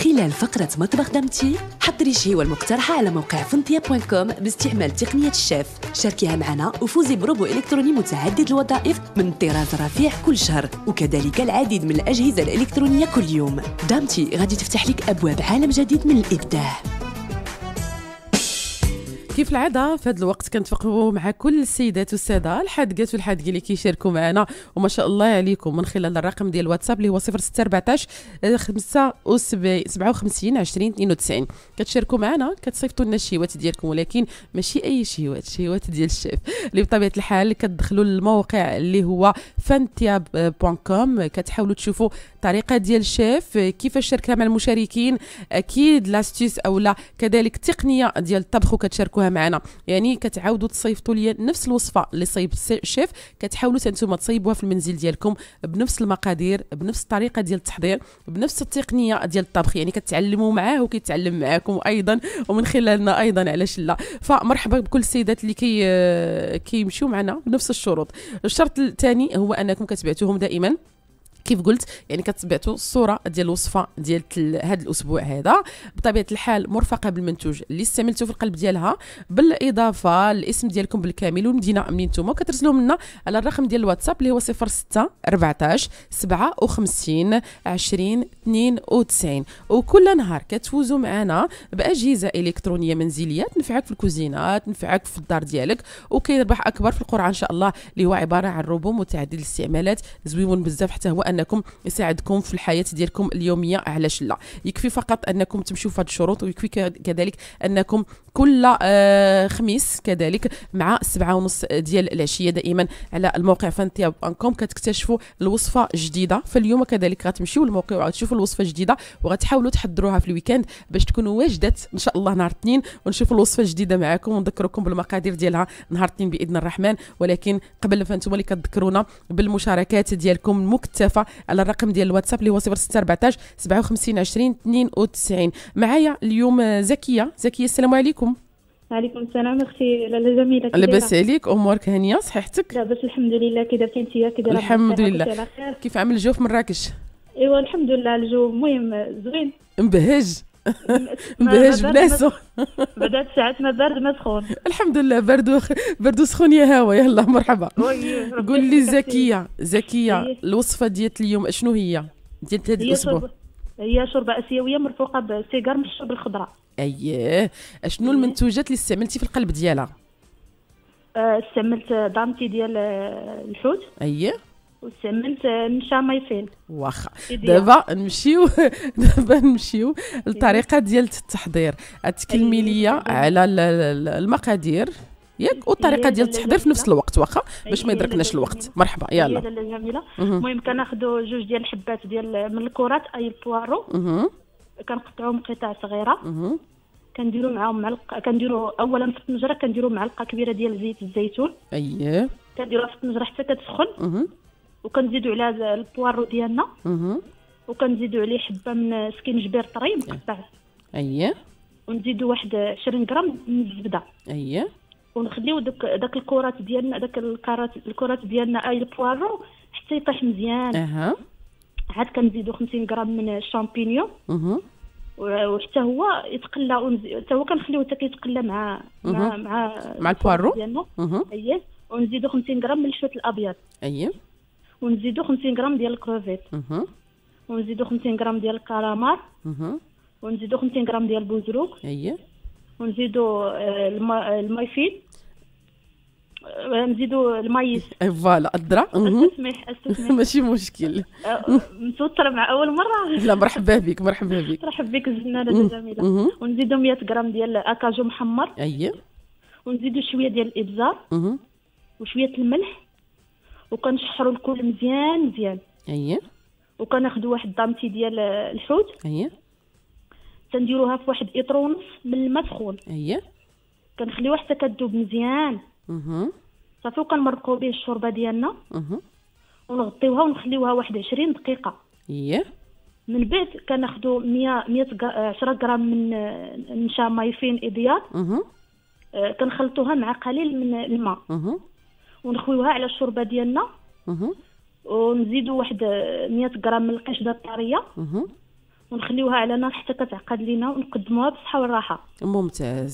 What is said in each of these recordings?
خلال فقرة مطبخ دامتي حضري الشهوة المقترحة على موقع فنتيا.com باستعمال تقنية الشيف. شاركيها معنا وفوزي بروبو إلكتروني متعدد الوظائف من طراز رفيع كل شهر، وكذلك العديد من الأجهزة الإلكترونية كل يوم. دامتي غادي تفتح لك أبواب عالم جديد من الإبداع. كيف العاده في هذا الوقت كنتفقوا مع كل السيدات والساده الحادقات والحادقين اللي كيشاركوا معنا، وما شاء الله عليكم، من خلال الرقم ديال الواتساب اللي هو 0614 57 20 92. كتشاركوا معنا كتصيفطوا لنا الشهوات ديالكم، ولكن ماشي اي شهوات، شهوات ديال الشيف اللي بطبيعه الحال كتدخلوا للموقع اللي هو فنتيا.com. كتحاولوا تشوفوا الطريقه ديال الشيف كيفاش شاركها مع المشاركين، اكيد لاستيس اولا كذلك التقنيه ديال الطبخ وكتشاركوها معنا. يعني كتعاودوا تصيفطوا لي نفس الوصفه اللي صايب الشيف، كتحاولوا انتم تصايبوها في المنزل ديالكم بنفس المقادير، بنفس الطريقه ديال التحضير، بنفس التقنيه ديال الطبخ. يعني كتعلموا معاه وكيتعلم معاكم ايضا، ومن خلالنا ايضا، علاش لا. فمرحبا بكل السيدات اللي كيمشيو معنا بنفس الشروط. الشرط الثاني هو انكم كتبعتوهم دائما كيف قلت، يعني كتبعتوا الصوره ديال الوصفه ديال هذا الاسبوع هذا بطبيعه الحال مرفقه بالمنتوج اللي استعملتوا في القلب ديالها، بالاضافه الاسم ديالكم بالكامل والمدينه منين نتوما، وكترسلوهم لنا على الرقم ديال الواتساب اللي هو 06 14 57 20 92. وكل نهار كتفوزوا معنا باجهزه الكترونيه منزليه تنفعك في الكوزينات، تنفعك في الدار ديالك، وكاين ربح اكبر في القرعه ان شاء الله اللي هو عباره عن روبو متعدد الاستعمالات زويون بزاف، حتى هو انكم يساعدكم في الحياه ديالكم اليوميه. علاش لا؟ يكفي فقط انكم تمشوا في هذه الشروط، ويكفي كذلك انكم كل خميس كذلك مع 7:30 ديال العشيه دائما على الموقع فنتيا.com كتكتشفوا الوصفه الجديده. فاليوم كذلك غتمشيو للموقع وغتشوفوا الوصفه الجديده، وغتحاولوا تحضروها في الويكاند باش تكونوا واجدات ان شاء الله نهار الاثنين، ونشوفوا الوصفه الجديده معكم ونذكركم بالمقادير ديالها نهار الاثنين باذن الرحمن. ولكن قبل فانتم اللي كتذكرونا بالمشاركات ديالكم المكتفه على الرقم ديال الواتساب اللي هو 0614 57 20 92. معايا اليوم زكيه. السلام عليكم. وعليكم السلام اختي لاله جميله. لاباس عليك؟ امورك هانيه؟ صحتك؟ لاباس الحمد لله. كي درتي انت؟ كي دايره؟ الحمد لله. كيف عامل الجو في مراكش؟ ايوا الحمد لله الجو مهم زوين مبهج مبهج بناسو. بدات ساعات ما بارد ما سخون. الحمد لله. برد وسخون يا هوا. يلا مرحبا. قول لي زكيه الوصفه ديال اليوم اشنو هي ديال هذا الاسبوع؟ هي شوربه اسيويه مرفوقه بسيجار من الشرب الخضراء. اييه. اشنو المنتوجات اللي استعملتي في القلب ديالها؟ استعملت دامتي ديال الحوت. اييه. واستعملت نشا مايفين. واخا دابا نمشيو للطريقه ديال التحضير. تكلمي لي على المقادير ياك والطريقه ديال التحضير في نفس الوقت واخا باش ما يدركناش الوقت. مرحبا يلا. جميله. المهم كناخذوا جوج ديال الحبات ديال من الكرات اي البوارو، كنقطعوهم قطع صغيره، كنديروا معاهم معلقه، كنديروا اولا في الطنجره كنديروا معلقه كبيره ديال زيت الزيتون. اييه. كنديروها في الطنجره حتى كتسخن، وكنزيدوا على البوارو ديالنا، وكنزيدوا عليه حبه من سكينجبير طري مقطع. اييه. ونزيدوا واحد 20 غرام من الزبده. اييه. ونخليو داك الكرات ديالنا، داك الكرات ديالنا اي البوارو حتى يطيح مزيان. عاد كنزيدوا 50 غرام من الشامبينيون، وحتى هو يتقلى، حتى هو كنخليوه حتى كيتقلى مع البوارو ديالنا. اييه. ونزيدوا 50 غرام من الشوت الابيض. اييه. ونزيدوا 50 غرام ديال الكروفيت. ونزيدوا 50 غرام ديال الكرامار. ونزيدوا 50 غرام ديال البوزروك. اييه. ونزيدوا المايفين، نزيدوا المايس. فوالا الذره. استسمح ماشي مشكل. متوتره مع اول مره. لا مرحبا بك. مرحبا بك الزنانه جميله. ونزيدوا 100 غرام ديال اكاجو محمر. اييه. ونزيدوا شويه ديال الابزار وشويه الملح، وكنشحروا الكل مزيان. اييه. وكناخذوا واحد دامتي ديال الحوت. اييه. تنديروها في واحد اطر ونص من الماء سخون. اييه. كنخليوها حتى كتذوب مزيان. صافي. وكنمرقوا به الشوربه ديالنا، ونغطيوها ونخليوها واحد 20 دقيقه. اييه. من بعد كناخذوا 10 غرام من نشا مايفين ابيض، كنخلطوها مع قليل من الماء، ونخويوها على الشوربه ديالنا، ونزيدوا واحد 100 غرام من القشده الطريه، ونخليوها على نار حتى كتعقد لينا ونقدموها بالصحه والراحه. ممتاز.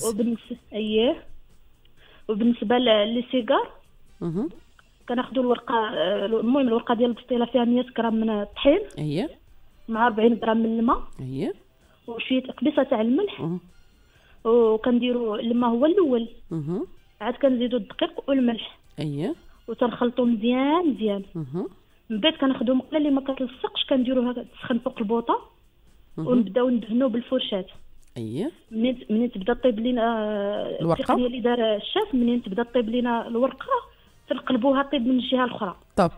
وبالنسبه لي سيجار كناخذوا الورقه، المهم الورقه ديال البسطيله فيها 100 غرام من الطحين مع 40 غرام من الماء وشويه قبيصه تاع الملح وكنديروا الماء هو الاول عاد كنزيدوا الدقيق والملح وتنخلطوا مزيان من بعد كناخذوا مقله اللي ما كتلصقش كنديروها تسخن فوق البوطه ونبداو ندهنوا بالفرشاه. منين تبدا طيب لينا التقنيه اللي دار الشاف، منين تبدا طيب لينا الورقه تنقلبوها طيب من الجهه الاخرى. طب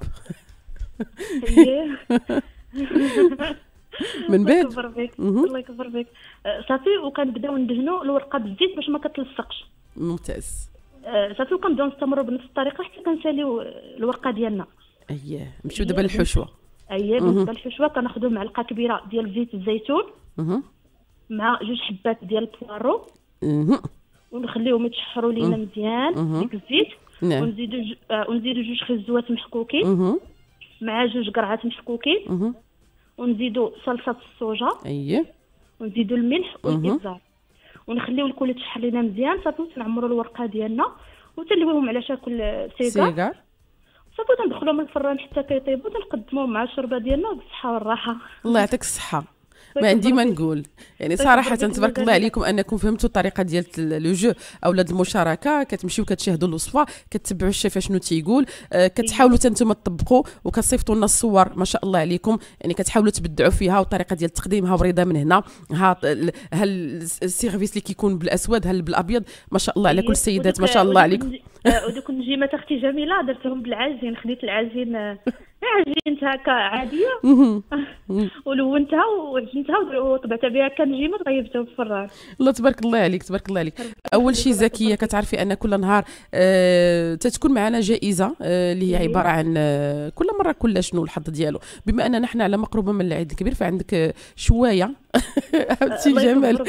من بعد الله يكبر بك صافي وكنبداو ندهنوا الورقه بالزيت باش ما كتلصقش. ممتاز. صافي وكنبداو نستمروا بنفس الطريقه حتى كنساليو الورقه ديالنا. نمشيو دابا للحشوه. بالنسبه للحشوه كناخذوا معلقه كبيره ديال زيت الزيتون مع 2 حبات ديال البوارو ونخليهم يتشحروا لينا مزيان ديك الزيت. ونزيدوا 2 خزوات محكوكين مع 2 قرعات محكوكين ونزيدوا صلصه الصوجا ونزيدوا الملح والابزار ونخليو الكل يتشحر لينا مزيان. صافي نعمروا الورقه ديالنا وتنلويهم على شكل سيجار صافي تندخلوهم الفران حتى كيطيبوا تنقدموهم مع الشوربه ديالنا بالصحه والراحه. الله يعطيك الصحه. ما عندي ما نقول، يعني صراحه تبارك الله عليكم انكم فهمتوا الطريقه ديال لو جو اولا المشاركه، كتمشيو كتشاهدوا الوصفه كتبعوا الشيف شنو تيقول، كتحاولوا نتوما تطبقوا وكتصيفطوا لنا الصور ما شاء الله عليكم، يعني كتحاولوا تبدعوا فيها والطريقه ديال تقديمها وريضه من هنا. ها السيرفيس اللي كيكون بالاسود هل بالابيض ما شاء الله على كل السيدات ما شاء الله عليكم. ودوك النجيمات اختي جميله درتهم بالعجين، خديت العجين عجينتها هكا عاديه ولونتها وعجنتها وطبعتها بها كنجيمه وغيبتها في الفران. الله تبارك الله عليك تبارك الله عليك. اول شيء زكيه كتعرفي ان كل نهار تتكون معنا جائزه اللي هي عباره عن كل مره كل شنو الحظ ديالو، بما اننا نحن على مقربه من العيد الكبير فعندك شويه عرفتي جمال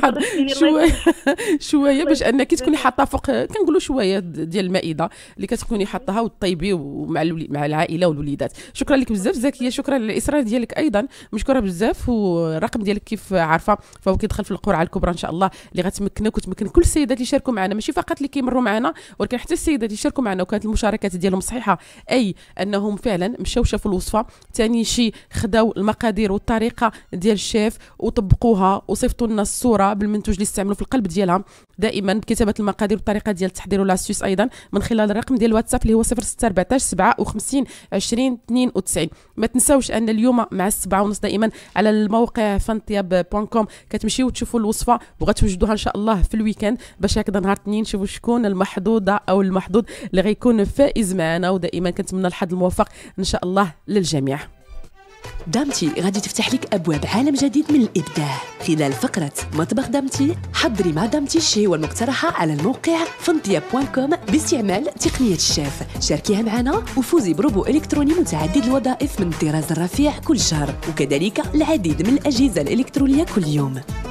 شويه باش انك تكوني حاطه فوق كنقولوا شويه ديال المائده اللي كتكوني حاطاها وطيبي مع العائله والوليدات. شكرا لك بزاف زكيه، شكرا للاصرار ديالك ايضا مشكوره بزاف. والرقم ديالك كيف عارفه فهو كيدخل في القرعه الكبرى ان شاء الله اللي غتمكنك وتمكن كل السيدات اللي يشاركوا معنا، ماشي فقط اللي كيمروا معنا ولكن حتى السيدات اللي يشاركوا معنا وكانت المشاركات ديالهم صحيحه، اي انهم فعلا مشاو شافوا الوصفه. ثاني شيء خداو المقادير والطريقه ديال الشيف وطبقوها وصيفطوا لنا الصوره بالمنتوج اللي استعملوا في القلب ديالها، دائما كتابه المقادير والطريقه ديال التحضير والاسيوس ايضا من خلال الرقم ديال الواتساب اللي هو 0614 57 20 92. ما تنساوش ان اليوم مع 7:30 دائما على الموقع fantiab.com كتمشيو تشوفوا الوصفه وغتوجدوها ان شاء الله في الويكاند باش هكذا نهار الاثنين نشوفوا شكون المحظوظه او المحظوظ اللي غيكون فائز معنا. ودائما كنتمنى الحظ الموفق ان شاء الله للجميع. دامتي غادي تفتح لك أبواب عالم جديد من الإبداع خلال فقرة مطبخ دامتي. حضري مع دامتي الشهوة المقترحة على الموقع fantia.com باستعمال تقنية الشيف. شاركيها معنا وفوزي بروبو إلكتروني متعدد الوظائف من الطراز الرفيع كل شهر، وكذلك العديد من الأجهزة الإلكترونية كل يوم.